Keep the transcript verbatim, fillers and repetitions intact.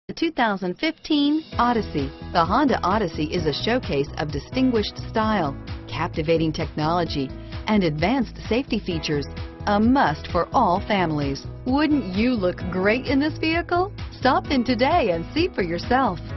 The two thousand fifteen Odyssey. The Honda Odyssey is a showcase of distinguished style, captivating technology, and advanced safety features. A must for all families. Wouldn't you look great in this vehicle? Stop in today and see for yourself.